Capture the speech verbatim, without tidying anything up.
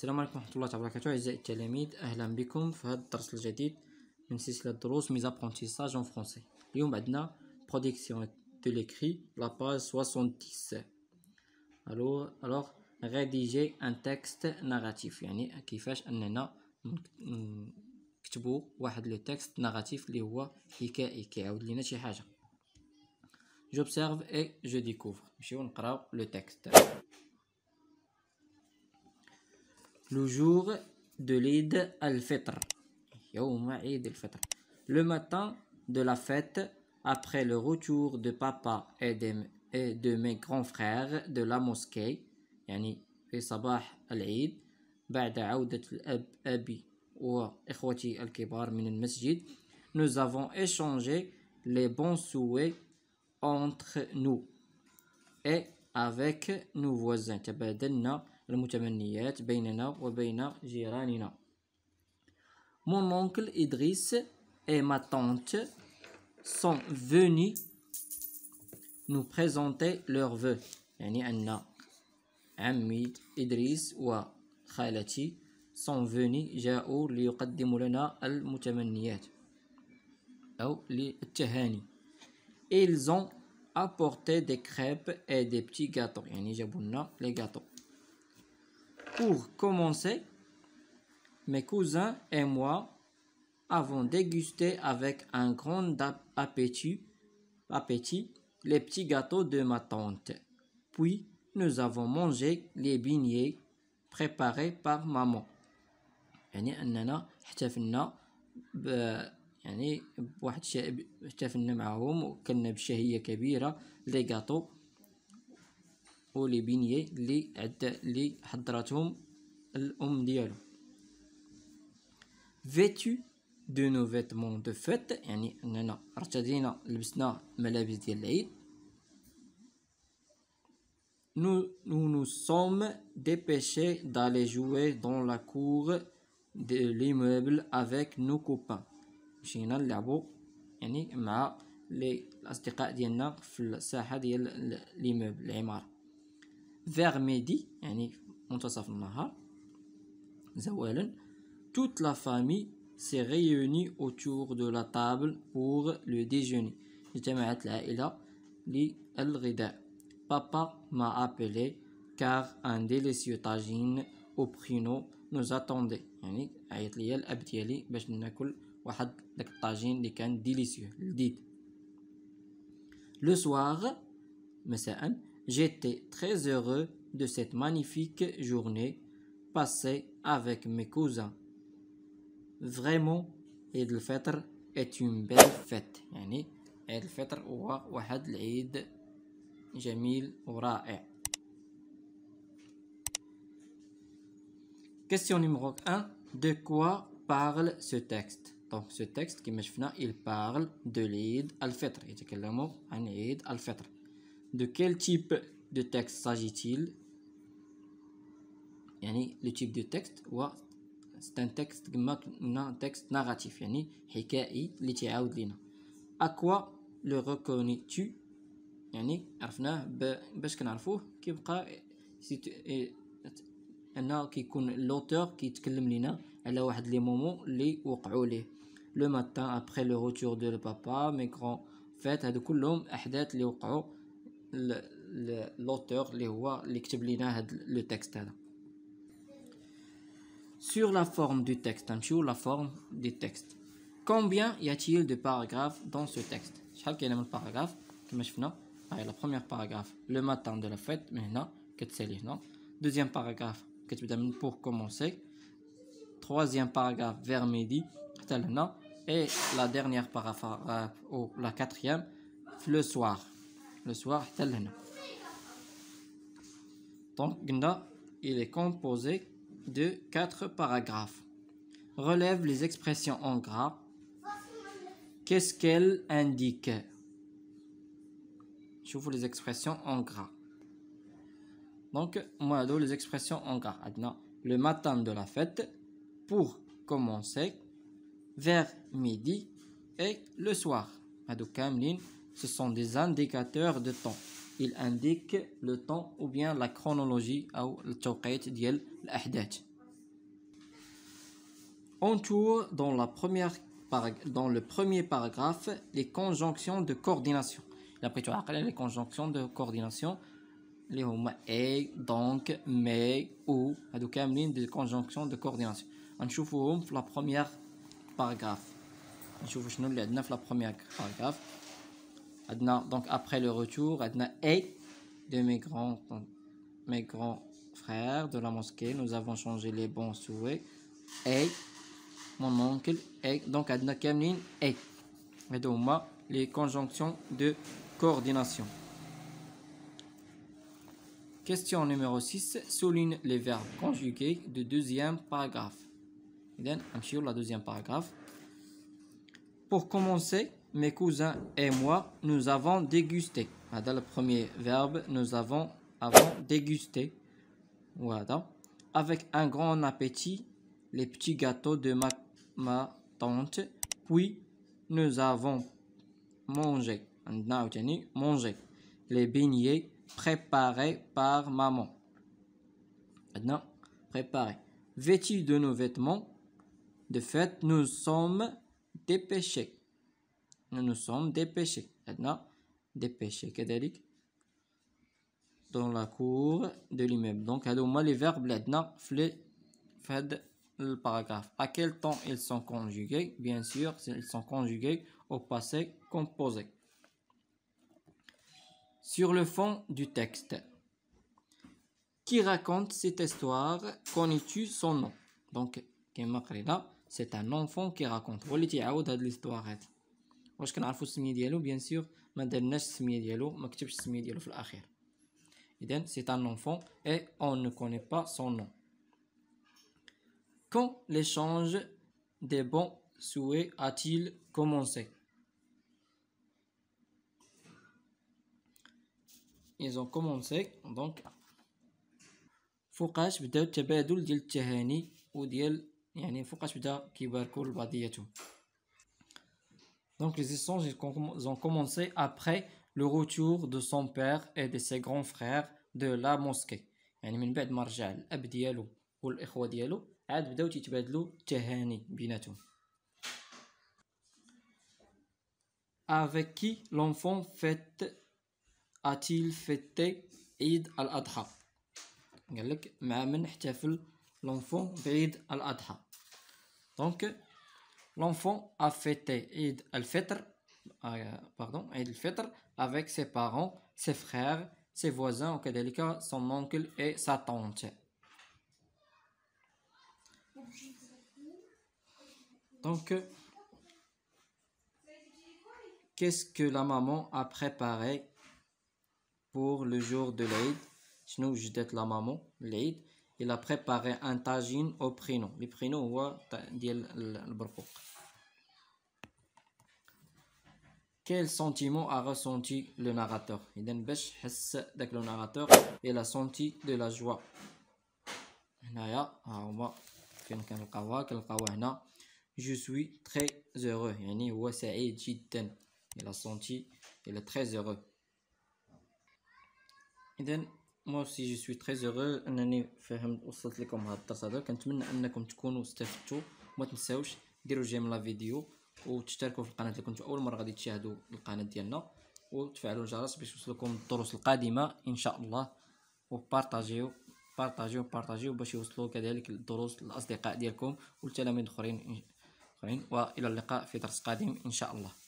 السلام عليكم ورحمة الله وبركاته أعزائي التلاميذ، أهلا بكم في هذا الدرس الجديد من سلسلة دروس ميز apprentissage en français. اليوم عندنا production de l'écrit la page soixante-dix. alors alors rédiger un texte narratif، يعني كيفاش أننا نكتبوا واحد لو تكست ناراتيف اللي هو حكائي كيعاود لنا شي حاجة. j'observe et je découvre. نمشيو نقراو لو تكست. Le jour de l'Eid al-Fitr. يوم عيد الفطر. Le matin de la fête, après le retour de papa et de, et de mes grands frères de la mosquée, يعني في صباح العيد بعد عودة الأب أبي وإخوتي الكبار من المسجد, nous avons échangé les bons souhaits entre nous et avec nos voisins. تبادلنا المتمنيات بيننا وبين جيراننا. Mon oncle Idriss et ma tante sont venus nous présenter leurs vœux. يعني أن عمي إدريس وخالتي sont venus جاءوا ليقدموا لنا المتمنيات أو للتهاني. Ils ont apporté des crêpes et des petits gâteaux. يعني جابوا لنا les gâteaux. Pour commencer, mes cousins et moi avons dégusté avec un grand appétit, appétit les petits gâteaux de ma tante. Puis, nous avons mangé les beignets préparés par maman. يعني أننا احتفلنا ب يعني بواحد الشيء احتفلنا معهم وكلنا بشهية كبيرة لي غاتو ولي بينيي اللي عد اللي حضرتهم الأم ديالو. Vêtus de nos vêtements de fête, يعني أننا ارتدينا لبسنا ملابس ديال العيد. Nous nous nous sommes dépêchés d'aller jouer dans la cour de l'immeuble avec nos copains. مشينا نلعبوا يعني مع لي الأصدقاء ديالنا في الساحة ديال ليموبل العمارة. Vers midi, يعني منتصف النهار زوالا, toute la famille s'est réunie autour de la table pour le déjeuner. اجتمعت العائلة للغداء. Papa m'a appelé car un délicieux tagine au pruneau nous attendait. يعني عيط ليا الأب ديالي باش ناكل واحد داك الطاجين اللي كان ديليسيو لذيذ. Le soir, مساء, j'étais très heureux de cette magnifique journée passée avec mes cousins. Vraiment, Eid al-Fitr est une belle fête. يعني عيد الفطر هو واحد العيد جميل ورائع. Question numéro un. De quoi parle ce texte? Donc ce texte كما شفنا il parle de l'Eid al-Fitr. يتكلم عن عيد الفطر. De quel type de texte s'agit-il? يعني le type de texte هو c'est un texte كما قلنا texte narratif, يعني حكائي اللي تعاود لنا. À quoi le reconnais-tu? يعني عرفناه باش كنعرفوه كيبقى أنه كيكون l'auteur كيتكلم لنا على واحد لي مومون اللي وقعوا ليه. Le matin après le retour de le papa, mes grands fêtes, هادو كلهم أحداث اللي وقعوا l'auteur اللي هو اللي كتب لنا هاد لو تكست هذا. Sur la forme du texte, نمشيو la forme du texte. Combien y a-t-il de paragraphes dans ce texte? شحال كاينه من باراغراف كما شفنا. هاي لا بروميير باراغراف le matin de la fête من هنا كتسالي هنا. Deuxième paragraphe كتبدا من pour commencer. Troisième paragraphe vers midi حتى لهنا. Et la dernière paragraphe ou la quatrième le soir. Le soir حتى لهنا. Donc قلنا il est composé de quatre paragraphes. Relève les expressions en gras. Qu'est-ce qu'elles indiquent? شوفوا les expressions en gras. Donc moi هادو les expressions en gras. عندنا le matin de la fête, pour commencer, vers midi et le soir. هادو كاملين ce sont des indicateurs de temps. Ils indiquent le temps ou bien la chronologie أو التوقيت ديال الأحداث. entoure dans, la première dans le premier paragraphe les conjonctions de coordination. Après, tu as les conjonctions de coordination. Les هما et, donc, mais, ou. هادو كاملين des conjonctions de coordination. نشوفوهم في la première paragraphe. نشوفو شنو اللي عندنا في la première paragraphe. عندنا donc après le retour عندنا et de mes grands mes grands frères de la mosquée, nous avons changé les bons souhaits. Et mon oncle et donc عندنا كاملين et. هادو هما les conjonctions de coordination. Question numéro six. Souligne les verbes conjugués du deuxième paragraphe. Then, sur la deuxième paragraphe. Pour commencer, mes cousins et moi, nous avons dégusté. Dans le premier verbe, nous avons, avons dégusté. Voilà. Avec un grand appétit, les petits gâteaux de ma, ma tante. Puis, nous avons mangé. Mangé. Les beignets préparés par maman. Maintenant, préparé. Vêtus de nos vêtements de fête, nous sommes dépêchés. Nous nous sommes dépêchés. Maintenant, dépêchés. كذلك dans la cour de l'immeuble. Donc, هادو هما les verbes لعندنا في هاد le paragraphe. À quel temps ils sont conjugués? Bien sûr, ils sont conjugués au passé composé. Sur le fond du texte. Qui raconte cette histoire? Connais-tu son nom? Donc, كما قرينا c'est un enfant qui raconte. هو اللي تيعاود هاد l'histoire هادي. واش كنعرفوا السميه ديالو؟ بيان سور ما درناش السميه ديالو، ما كتبش السميه ديالو في الاخير. إذن c'est un enfant et on ne connaît pas son nom. Quand l'échange des bons souhaits a-t-il commencé? Ils ont commencé donc فوقاش بداو التبادل ديال التهاني وديال يعني فوقاش بدا كيباركوا لبعضياتهم. Donc les échanges ils ont commencé après le retour de son père et de ses grands frères de la mosquée. يعني من بعد ما رجع الاب ديالو والاخوه ديالو عاد بداو تيتبادلوا التهاني بيناتهم. Avec qui l'enfant fête a-t-il fêté Eid al-Adha? قال لك مع من احتفل l'enfant بعيد الأضحى. Donc l'enfant a fêté Eid al-Fitr, euh, pardon, Eid al-Fitr avec ses parents, ses frères, ses voisins, وكذلك son oncle et sa tante. Donc qu'est-ce que la maman a préparé pour le jour de l'Eid? شنو وجدت la maman l'Eid? Il a préparé un tagine au prénom. Le prénom هو ديال البرقوق. Quel sentiment a ressenti le narrateur? إذا باش حس داك le narrateur il a senti de la joie. هنايا ها هما فين كنلقاوها كنلقاوها هنا je suis très heureux يعني هو سعيد جدا. il a senti il est très heureux. إذا moi aussi je suis très heureux انني فهمت وصلت لكم هذا الدرس هذا. كنتمنى انكم تكونوا استفدتوا. ما تنساوش ديروا جيم لا فيديو وتشتركوا في القناه اللي كنتوا اول مره غادي تشاهدوا القناه ديالنا وتفعلوا الجرس باش يوصلكم الدروس القادمه ان شاء الله. وبارطاجيو بارطاجيو بارطاجيو باش يوصلوا كذلك الدروس للاصدقاء ديالكم والتلاميذ الاخرين. والى اللقاء في درس قادم ان شاء الله.